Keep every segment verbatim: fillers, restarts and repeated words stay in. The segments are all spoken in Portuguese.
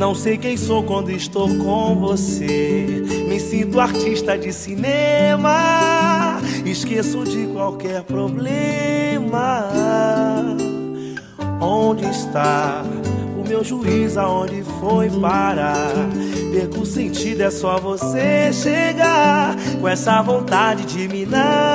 Não sei quem sou quando estou com você. Me sinto artista de cinema, esqueço de qualquer problema. Onde está o meu juiz? Aonde foi parar? Perco o sentido, é só você chegar com essa vontade de me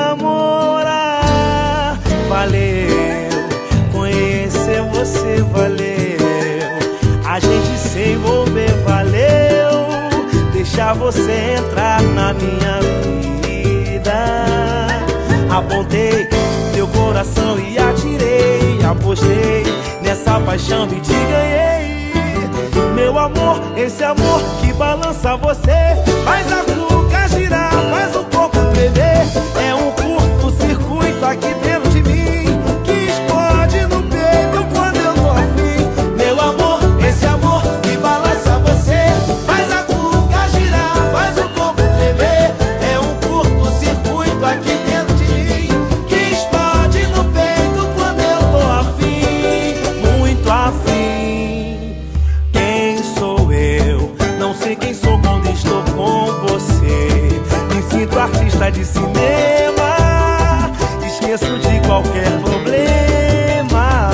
namorar. Valeu conhecer você, valeu a gente se envolver, valeu deixar você entrar na minha vida. Apontei teu coração e atirei, apostei nessa paixão e te ganhei. Meu amor, esse amor que balança você, faz a cuca girar, faz o corpo tremer. É um curto-circuito aqui dentro de mim que explode no peito quando eu tô afim. Meu amor, esse amor que balança você, faz a cuca girar, faz o corpo tremer. É um curto-circuito aqui dentro de mim que explode no peito quando eu tô afim, muito afim. Quem sou quando estou com você? Me sinto artista de cinema, esqueço de qualquer problema.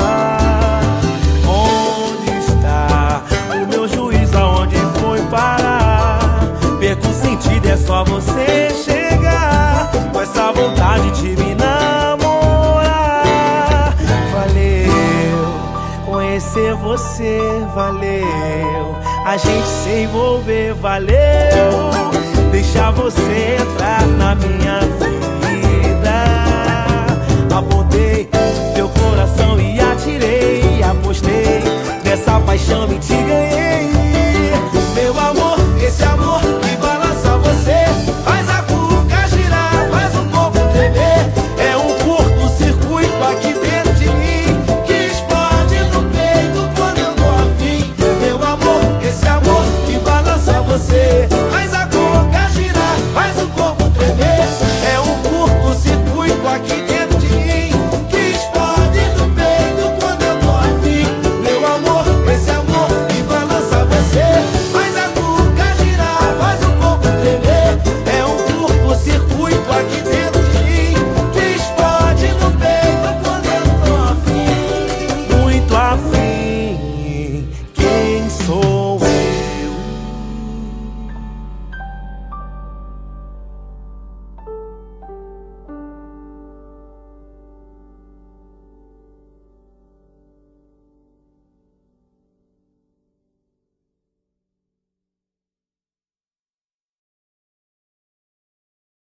Onde está o meu juiz? Aonde foi parar? Perco o sentido, é só você chegar com essa vontade de me namorar. Valeu conhecer você, valeu a gente se envolver, valeu deixar você entrar na minha vida. Apontei teu coração e atirei, apostei nessa paixão e te ganhei.